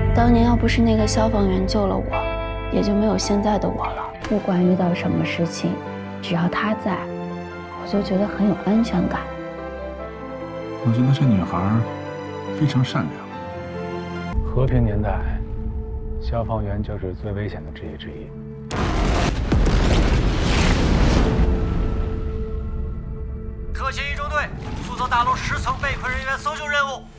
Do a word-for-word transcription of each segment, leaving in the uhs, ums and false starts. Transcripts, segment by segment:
当年要不是那个消防员救了我，也就没有现在的我了。不管遇到什么事情，只要他在，我就觉得很有安全感。 我觉得这女孩非常善良。 和平年代，消防员就是最危险的职业之一。 特勤一中队负责大楼十层被困人员搜救任务。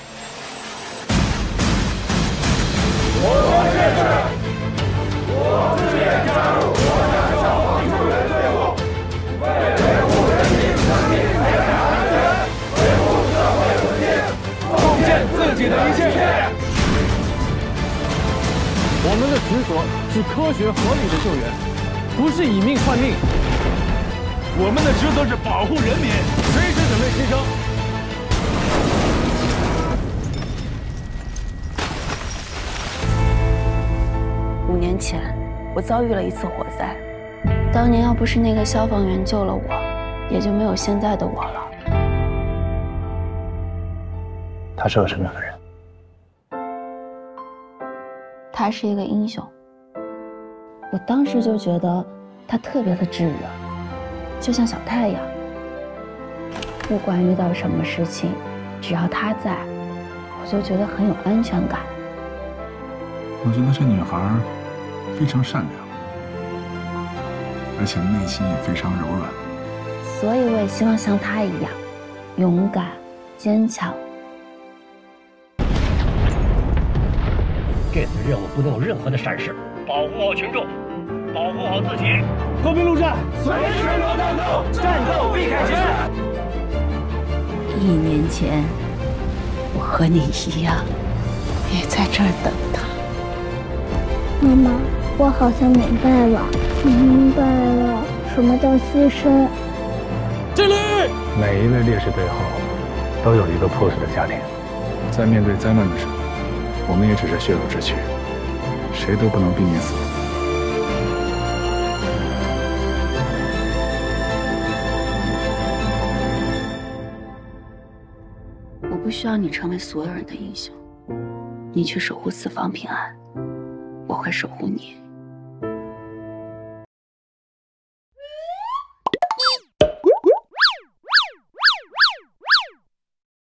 我国烈士，我自愿加入国家消防救援队伍，为维护人民生命财产安全，维护社会稳定，奉献自己的一切。 我们的职责是科学合理的救援，不是以命换命。 我们的职责是保护人民， 随时准备牺牲。 五年前，我遭遇了一次火灾。当年要不是那个消防员救了我，也就没有现在的我了。 他是个什么样的人？ 他是一个英雄。我当时就觉得他特别的炙热，就像小太阳。不管遇到什么事情，只要他在，我就觉得很有安全感。 我觉得这女孩非常善良，而且内心也非常柔软。 所以我也希望像她一样，勇敢、坚强。 这次任务不能有任何的闪失，保护好群众，保护好自己。 和平陆战， 随时落战斗，战斗必凯旋。 一年前，我和你一样，也在这儿等他。 妈妈，我好像明白了，明白了什么叫牺牲。 敬礼！ 每一位烈士背后，都有一个破碎的家庭。 在面对灾难的时候，我们也只是血肉之躯，谁都不能避免死亡。 我不需要你成为所有人的英雄，你去守护四方平安，我会守护你。